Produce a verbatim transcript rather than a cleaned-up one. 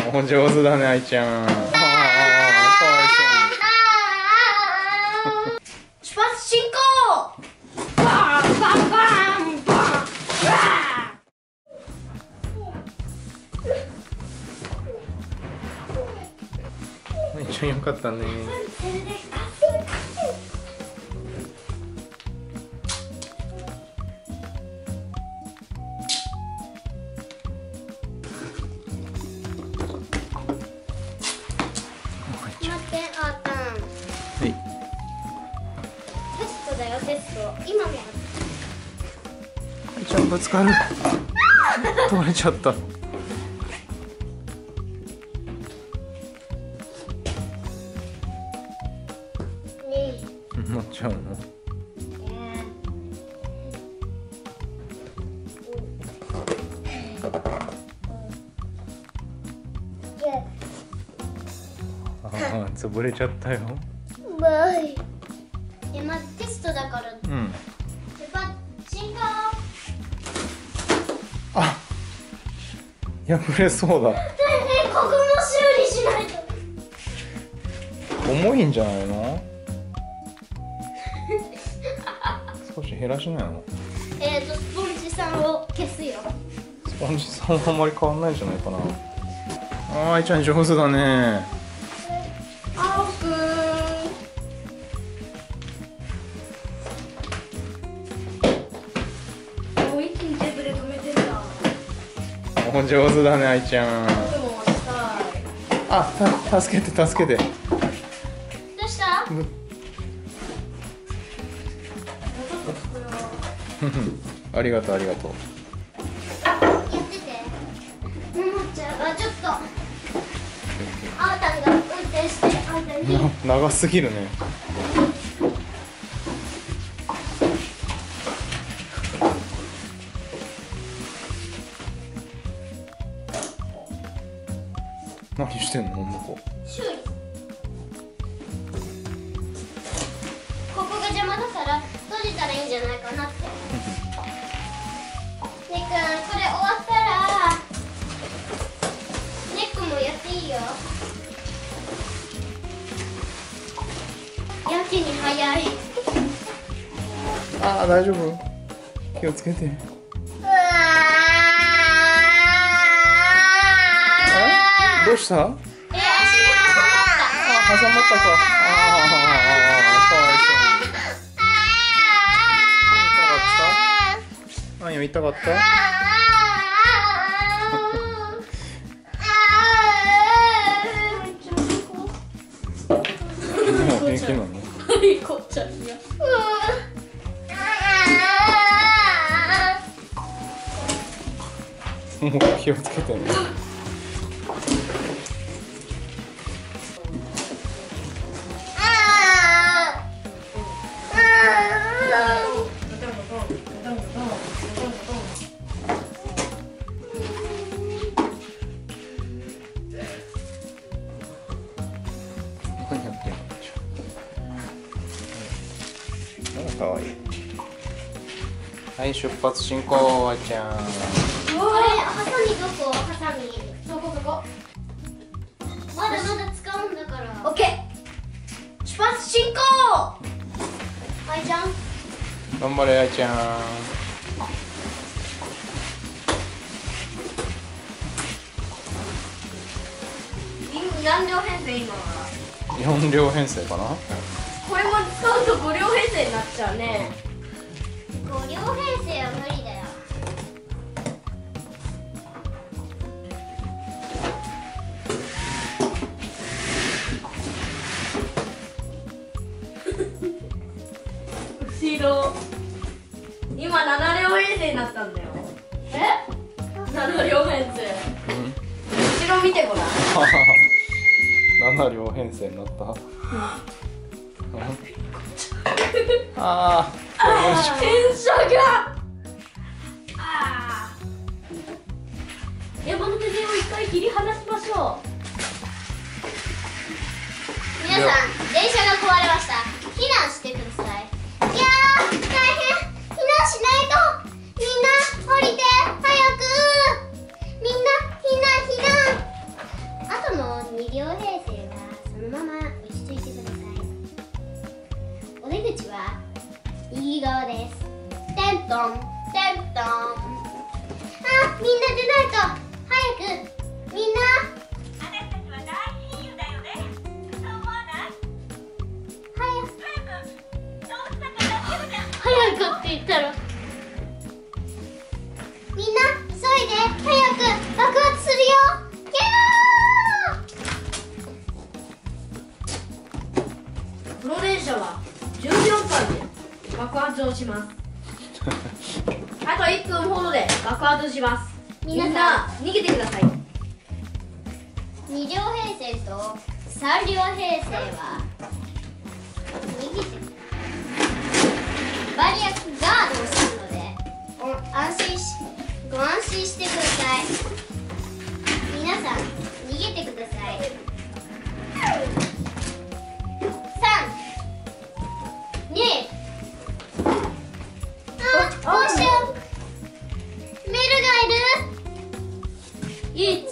お上手だね、愛ちゃん。ああ、かわいそうに。 出発進行。バンバンバンバン。 愛ちゃんよかったね。 テスト今も愛ちゃんぶつかる。取れちゃった。乗っちゃうの？ああ、潰れちゃったよ。 え、まずテストだから。 うん。 出発進行。 あ、破れそうだ。 え、ここも修理しないと。 重いんじゃないの？少し減らしないの？ えっと、スポンジさんを消すよ。 スポンジさんはあんまり変わんないんじゃないかな。あー、愛ちゃん上手だね。 あおくん。もう一気にテーブル止めてんだ。 お上手だね、愛ちゃん。 僕もしたい。 あ、た、助けて、助けて。 どうした？ ありがとう、ありがとう。 やってて。ももちゃんはちょっと。あーたんが運転してる間に。 な、長すぎるね。何してんの、もこ。 修理。ここが邪魔だから閉じたらいいんじゃないかなって。ねっくん、これ終わったらねっくんもやっていいよ。やけに早い。 ああ、大丈夫。気をつけて。 うわあ、どうした？ ー。え、足に挟まった。 あ、挟まったか。ああ、かわいそうに。痛かった？あんよ、痛かった？もう平気なの？ はいこちゃんが。 もう気をつけてね。何やってんの？かわいい。はい、出発進行、愛ちゃん。 あれ、ハサミどこ？ハサミ。そこそこ。まだまだ使うんだから。オッケー。出発進行。愛ちゃん。 頑張れ、愛ちゃん。 何両編成今は？ 四両編成かな。 これも使うと五両編成になっちゃうね。五両編成は無理だよ。後ろ。今七両編成になったんだよ。え？七両編成。後ろ見てごらん。 七両編成になった。ああ、 電車が。ああ。山手線を一回切り離しましょう。皆さん、電車が壊れました。避難してください。いやー、大変。避難しないと。みんな降りて、早く。みんな避難避難。 ントンテントン。あ、みんな出ないと。早くみんな。 私たちは大親友だよね。そう思わない？ 早く早くどうしたか助けるじゃん。 早くって言ったら、みんな急いで。早く爆発するよ。 この電車はじゅうよんかんで爆発をしますあといっぷんほどで爆発します。みん皆さんな逃げてください。 に両編成とさん両編成は逃げてバリアガードをするので、お安心しご安心してください。皆さん逃げてください。さんにあ、どうしよう。メルがいる。 いち